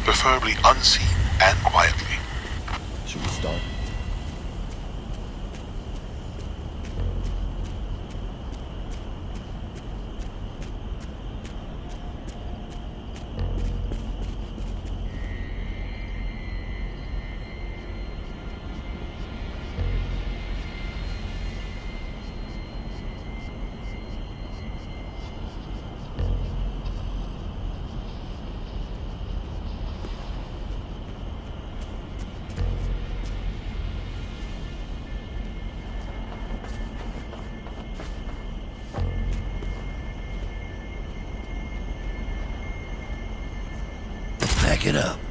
Preferably unseen and quietly. Should we start? Back it up.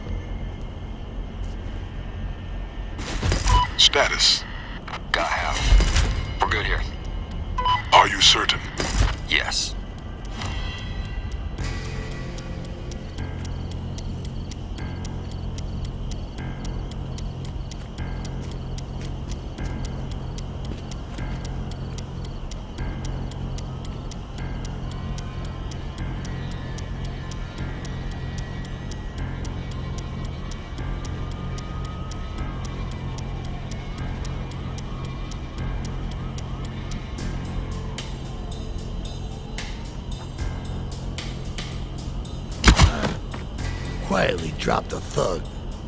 Status. Got half. We're good here. Are you certain? Yes. Quietly dropped a thug.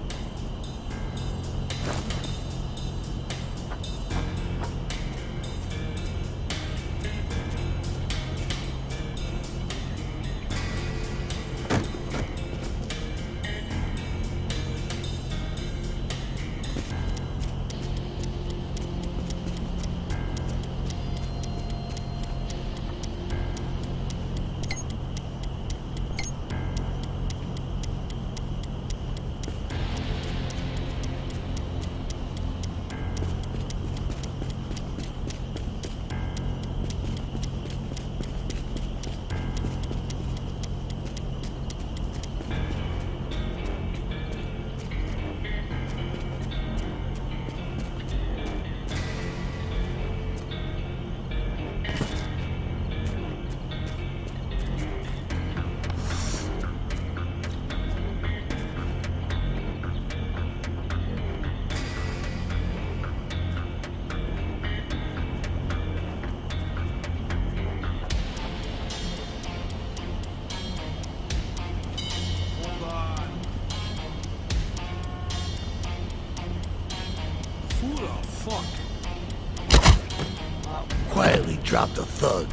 Quietly dropped a thug.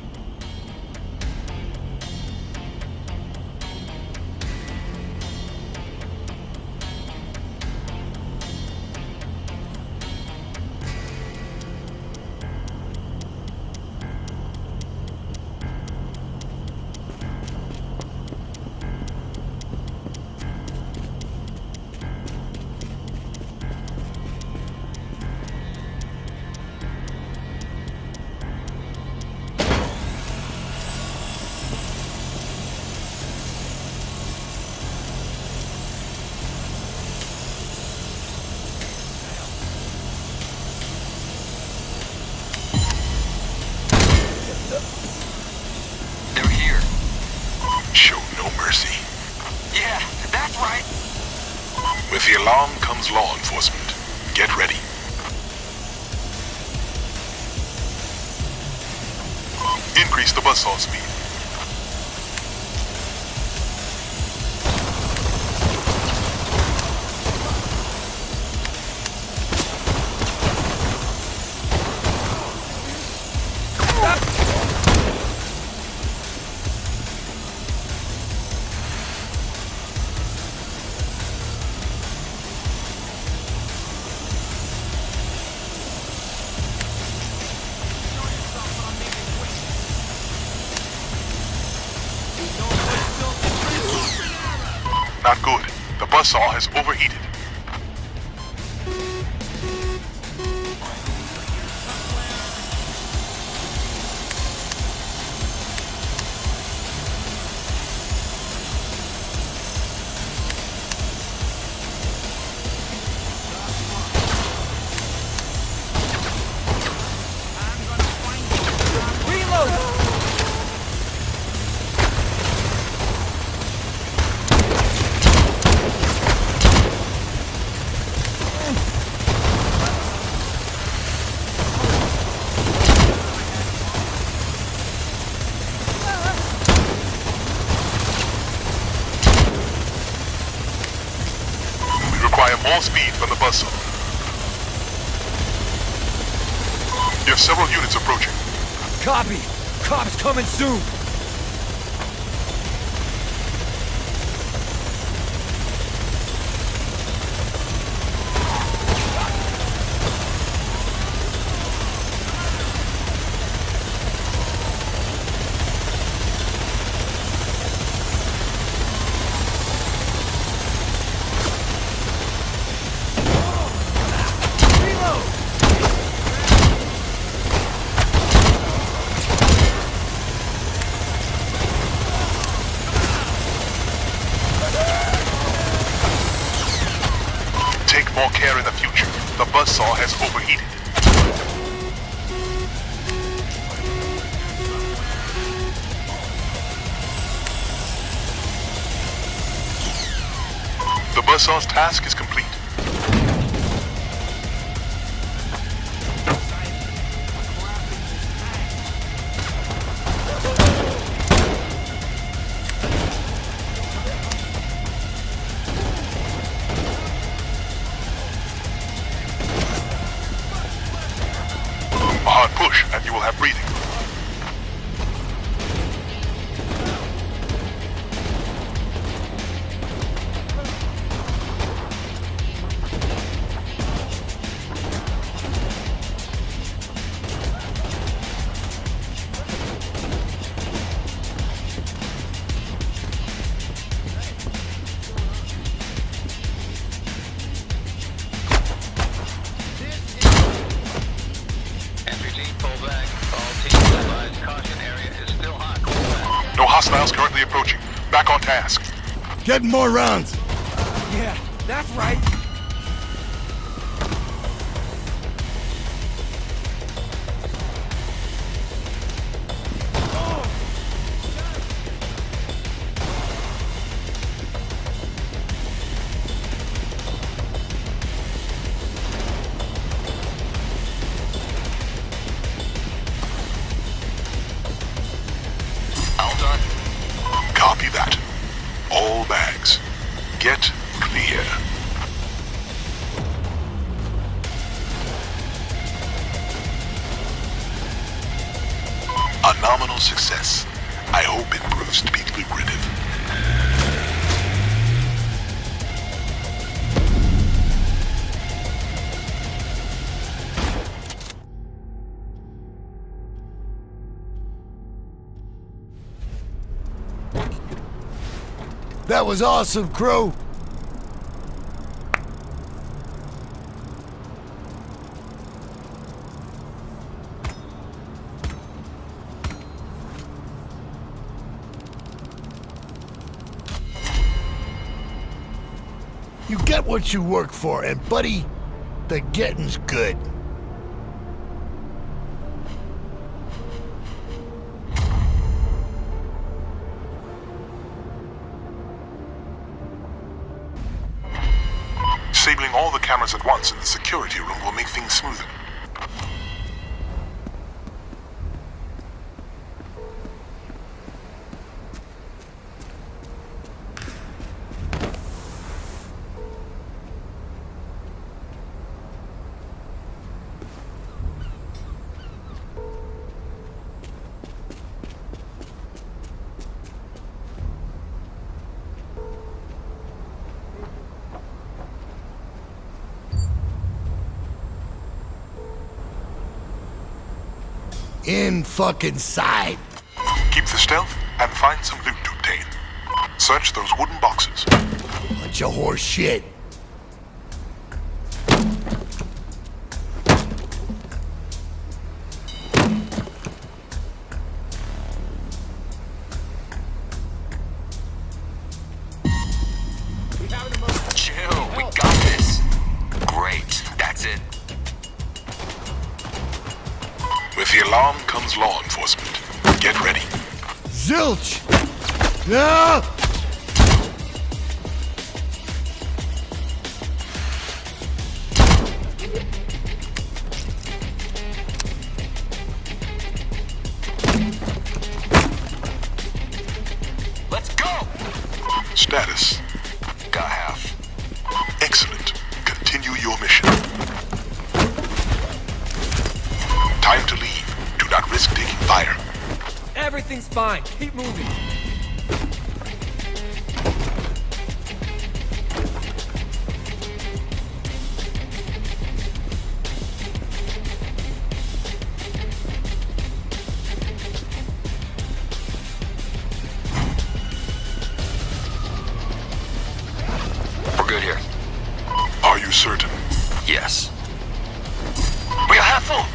With the alarm comes law enforcement. Get ready. Increase the buzzsaw speed. Not good. The buzzsaw has overheated. require more speed from the buzzsaw. You have several units approaching. Copy. Cops coming soon. Take more care in the future. The buzzsaw has overheated. The buzzsaw's task is complete. A hard push, and you will have breathing. No hostiles currently approaching. Back on task. Getting more rounds. Yeah, that's right. All done. Copy that. All bags. Get clear. A nominal success. I hope it proves to be lucrative. That was awesome, crew. You get what you work for, and buddy, the getting's good. Disabling all the cameras at once in the security room will make things smoother. In fucking sight. Keep the stealth and find some loot to obtain. Search those wooden boxes. Bunch of horse shit. Chill, we got this. Great, that's it. With the alarm comes law enforcement. Get ready. Zilch! No! Let's go! Status. Got half. Excellent. Everything's fine. Keep moving. We're good here. Are you certain? Yes. We are half full.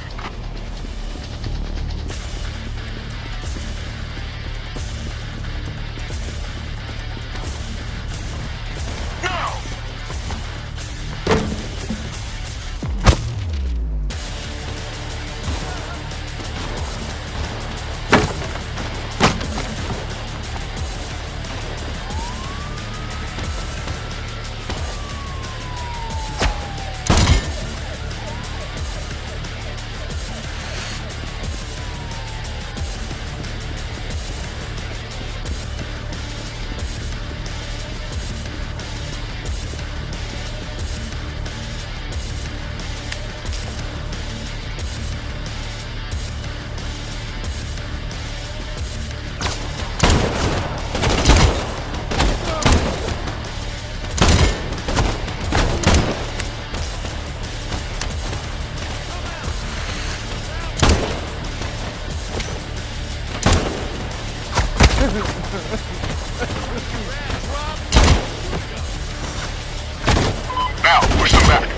Now, push them back.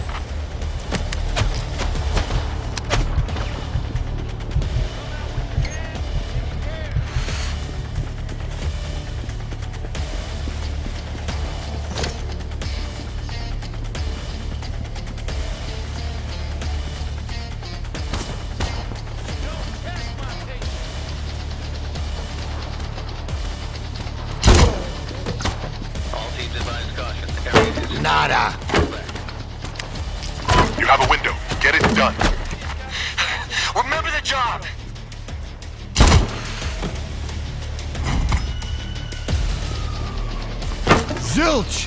Nada. You have a window. Get it done. Remember the job. Zilch!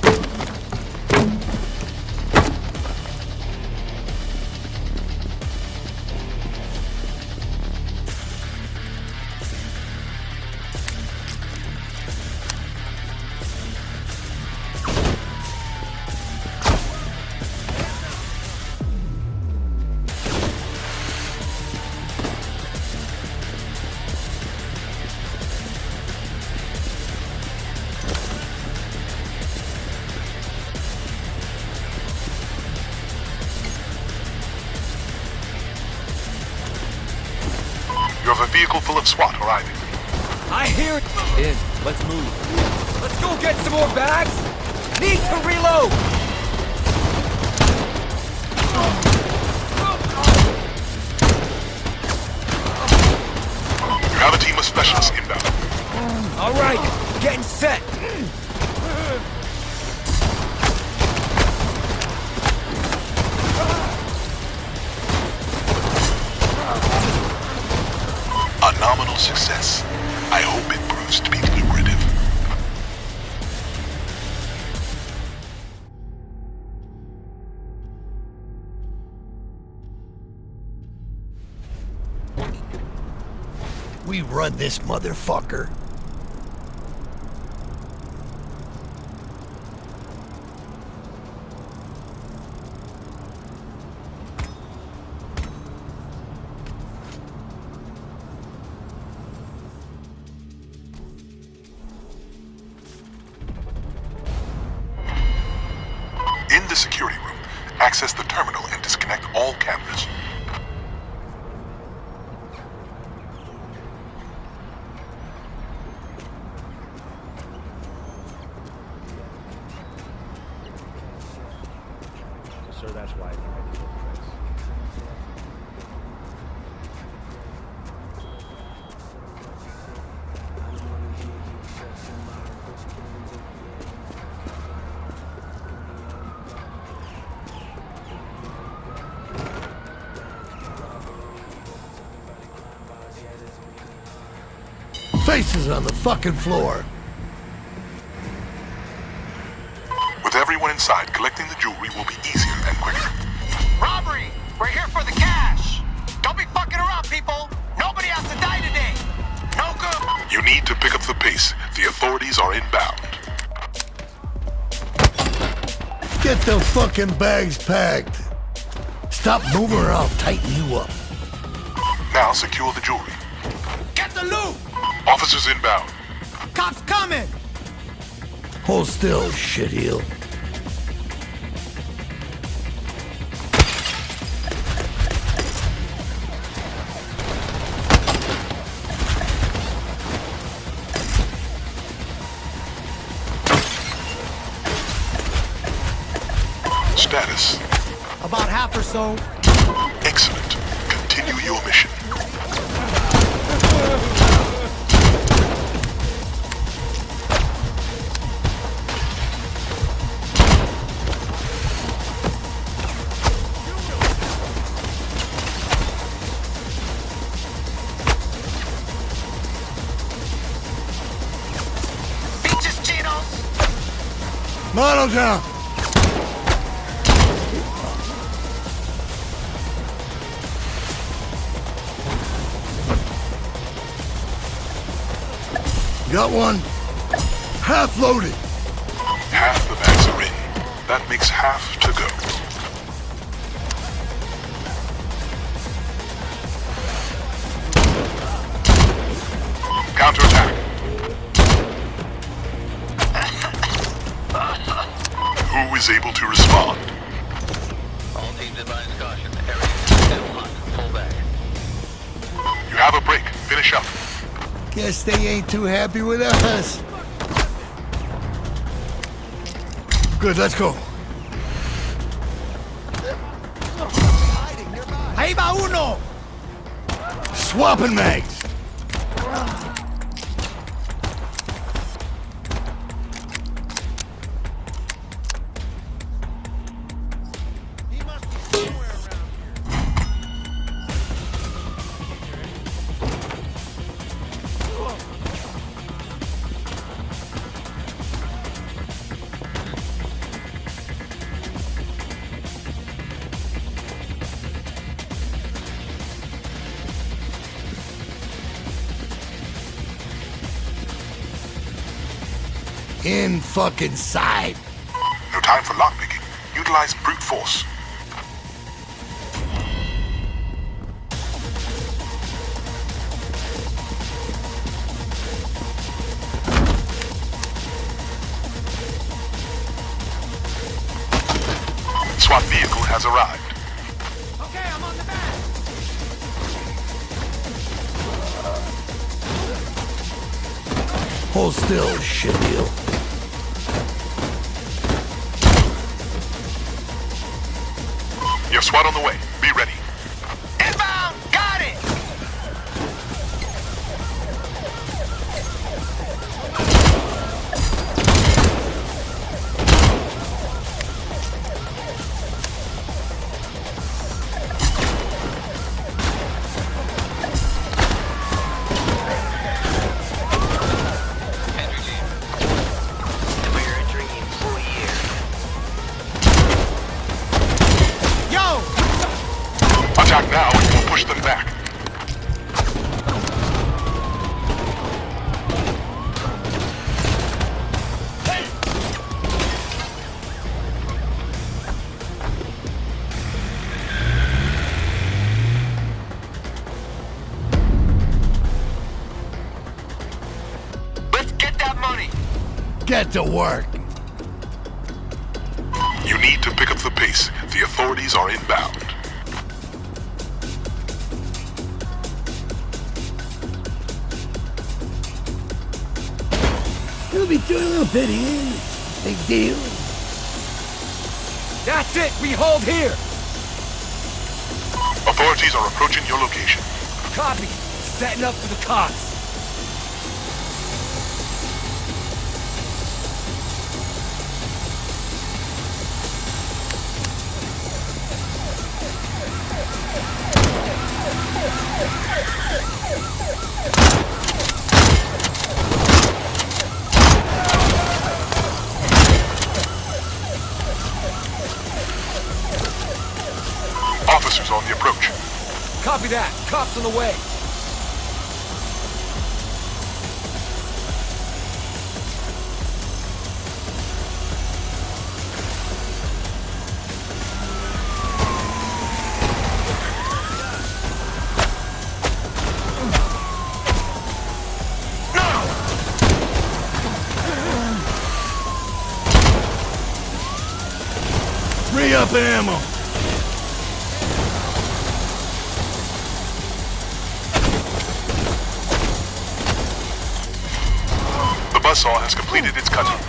You have a vehicle full of SWAT arriving. I hear it. In. Let's move. Let's go get some more bags. Need to reload. You have a team of specialists inbound. All right, getting set. A nominal success. I hope it proves to be lucrative. We run this motherfucker. In the security room, access the terminal and disconnect all cameras. So that's why I did this. Faces on the fucking floor. With everyone inside, collecting the jewelry will be easier and quicker. Robbery! We're here for the cash! Don't be fucking around, people! Nobody has to die today! Rooker! You need to pick up the pace. The authorities are inbound. Get the fucking bags packed. Stop moving or I'll tighten you up. Now secure the jewelry. Get the loot! Officers inbound. Cops coming! Hold still, shitheel. Status. About half or so. Excellent. Continue your mission. Beaches, Chinos! Model down. Got one. Half loaded. Half the bags are in. That makes half to go. Counterattack. Who is able to respond? All teams advise caution. Area is still hot. Pull back. You have a break. Finish up. Guess they ain't too happy with us. Good, let's go. Ahí va uno! Swapping mags. In fucking side. No time for lockpicking. Utilize brute force. SWAT vehicle has arrived. Okay, I'm on the back! Hold still, shitheel. Your SWAT on the way. Be ready. Inbound! Got it! Entry team. We're entering in full year. Yo! Attack now and we'll push them back. Let's get that money! Get to work. You need to pick up the pace. The authorities are inbound. You'll be doing a little bit here. Big deal. That's it! We hold here! Authorities are approaching your location. Copy! Setting up for the cops! Officers on the approach. Copy that! Cops on the way! Re-up ammo. The buzzsaw has completed its cutting.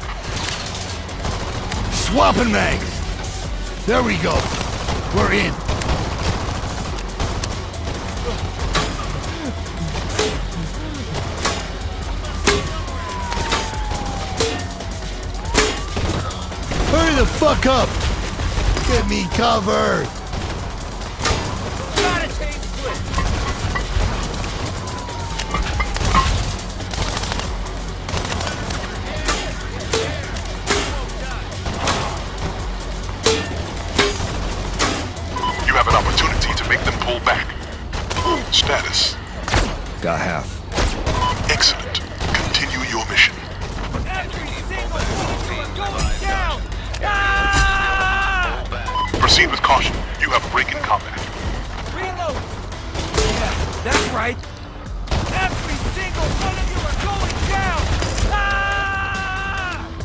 Swapping mags. There we go. We're in. Hurry the fuck up! Get me covered! Gotta change switch. You have an opportunity to make them pull back. Status. Got half. Excellent. Continue your mission. Every single one of you are going down! Ah! Proceed with caution. You have break in combat. Reload! Yeah, that's right. Every single one of you are going down! Ah!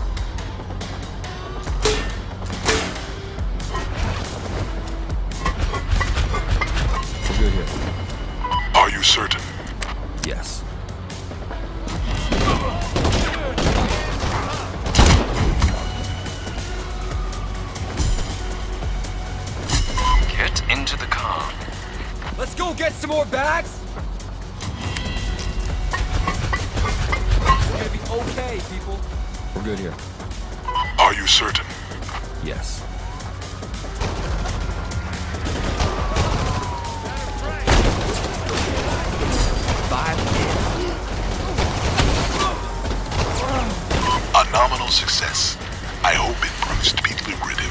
We're good here. Are you certain? Yes. Get into the car. Let's go get some more bags! We're gonna be okay, people. We're good here. Are you certain? Yes. A nominal success. I hope it proves to be lucrative.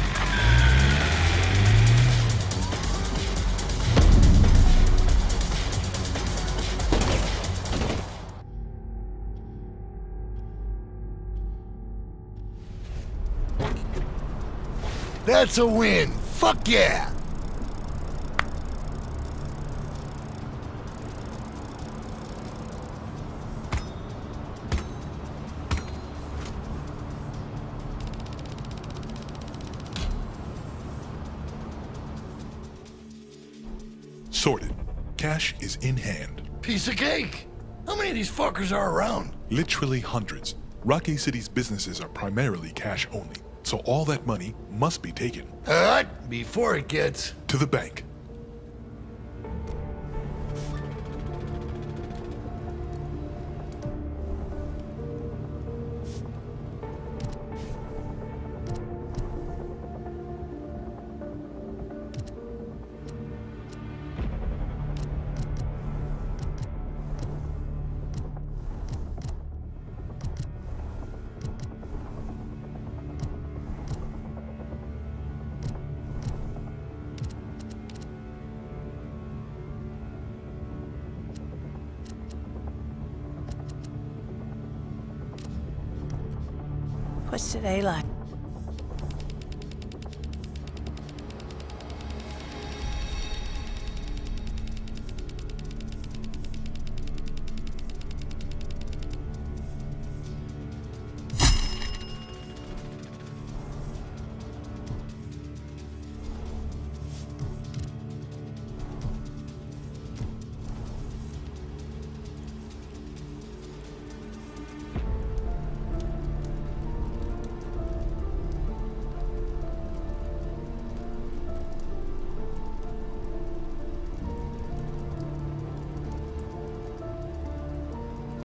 That's a win. Fuck yeah. Sorted. Cash is in hand. Piece of cake. How many of these fuckers are around? Literally hundreds. Rockay City's businesses are primarily cash only, so all that money must be taken Alright, before it gets... to the bank. What's today like?